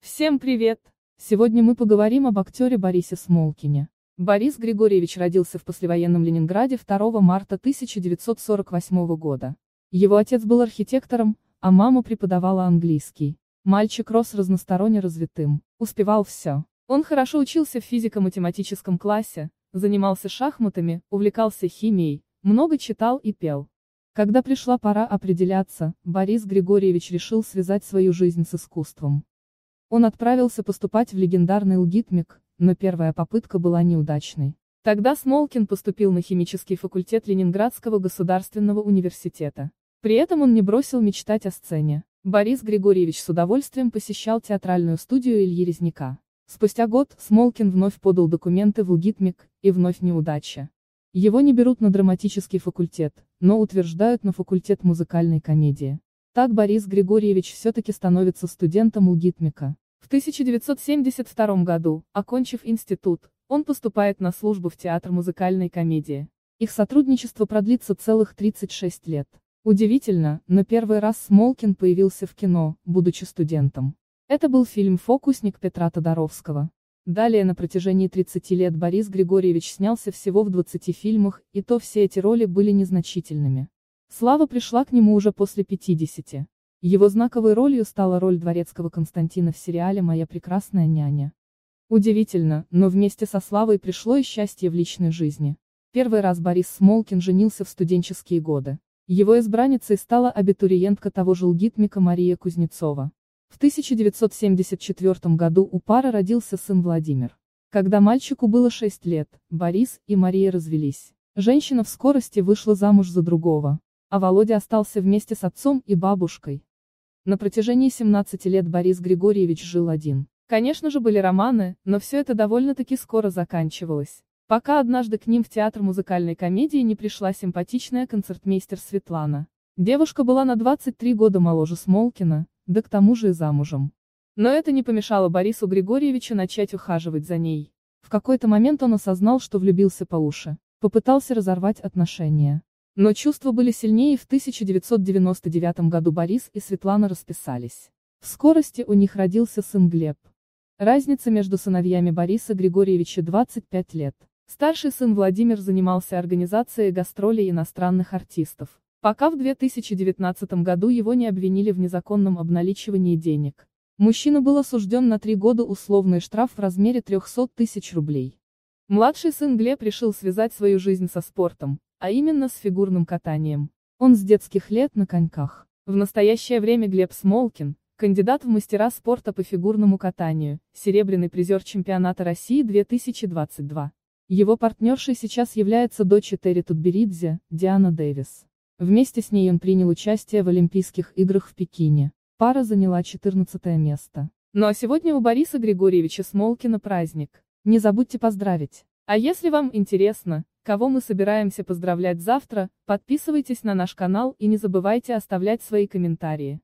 Всем привет! Сегодня мы поговорим об актере Борисе Смолкине. Борис Григорьевич родился в послевоенном Ленинграде 2 марта 1948 года. Его отец был архитектором, а мама преподавала английский. Мальчик рос разносторонне развитым, успевал все. Он хорошо учился в физико-математическом классе, занимался шахматами, увлекался химией, много читал и пел. Когда пришла пора определяться, Борис Григорьевич решил связать свою жизнь с искусством. Он отправился поступать в легендарный ЛГИТМИК, но первая попытка была неудачной. Тогда Смолкин поступил на химический факультет Ленинградского государственного университета. При этом он не бросил мечтать о сцене. Борис Григорьевич с удовольствием посещал театральную студию Ильи Резняка. Спустя год Смолкин вновь подал документы в ЛГИТМИК, и вновь неудача. Его не берут на драматический факультет, но утверждают на факультет музыкальной комедии. Так Борис Григорьевич все-таки становится студентом ЛГИТМИКа. В 1972 году, окончив институт, он поступает на службу в театр музыкальной комедии. Их сотрудничество продлится целых 36 лет. Удивительно, но первый раз Смолкин появился в кино, будучи студентом. Это был фильм «Фокусник» Петра Тодоровского. Далее на протяжении 30 лет Борис Григорьевич снялся всего в 20 фильмах, и то все эти роли были незначительными. Слава пришла к нему уже после 50. Его знаковой ролью стала роль дворецкого Константина в сериале «Моя прекрасная няня». Удивительно, но вместе со славой пришло и счастье в личной жизни. Первый раз Борис Смолкин женился в студенческие годы. Его избранницей стала абитуриентка того же ЛГИТМИКа Мария Кузнецова. В 1974 году у пары родился сын Владимир. Когда мальчику было 6 лет, Борис и Мария развелись. Женщина в скорости вышла замуж за другого, а Володя остался вместе с отцом и бабушкой. На протяжении 17 лет Борис Григорьевич жил один. Конечно же были романы, но все это довольно-таки скоро заканчивалось. Пока однажды к ним в театр музыкальной комедии не пришла симпатичная концертмейстер Светлана. Девушка была на 23 года моложе Смолкина, да к тому же и замужем. Но это не помешало Борису Григорьевичу начать ухаживать за ней. В какой-то момент он осознал, что влюбился по уши, попытался разорвать отношения. Но чувства были сильнее, и в 1999 году Борис и Светлана расписались. В скорости у них родился сын Глеб. Разница между сыновьями Бориса Григорьевича 25 лет. Старший сын Владимир занимался организацией гастролей иностранных артистов, пока в 2019 году его не обвинили в незаконном обналичивании денег. Мужчина был осужден на 3 года условный штраф в размере 300 тысяч рублей. Младший сын Глеб решил связать свою жизнь со спортом, а именно с фигурным катанием. Он с детских лет на коньках. В настоящее время Глеб Смолкин – кандидат в мастера спорта по фигурному катанию, серебряный призер чемпионата России 2022. Его партнершей сейчас является дочь Терри Тутберидзе, Диана Дэвис. Вместе с ней он принял участие в Олимпийских играх в Пекине. Пара заняла 14 место. Ну а сегодня у Бориса Григорьевича Смолкина праздник. Не забудьте поздравить. А если вам интересно, кого мы собираемся поздравлять завтра, подписывайтесь на наш канал и не забывайте оставлять свои комментарии.